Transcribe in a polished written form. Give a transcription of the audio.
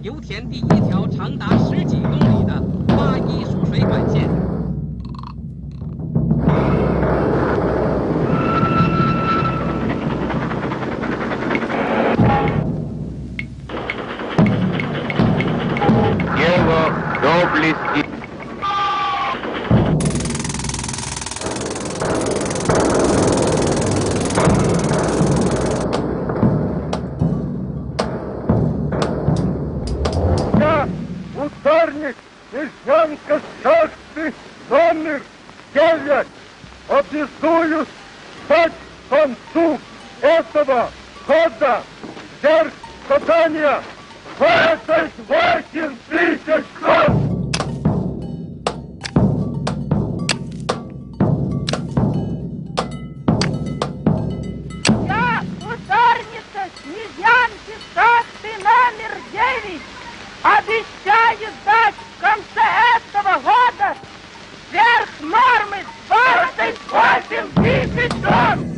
油田第一条长达10几公里的8·1输水管线。 Дело доблести. Ударник Снежанка шахты номер 9. Обязуюсь стать к концу этого года вверх задания 28 000 тонн. Я ударница Снежанки шахты номер 9. Обещаю дать в конце этого года сверх нормы 28 000 тонн!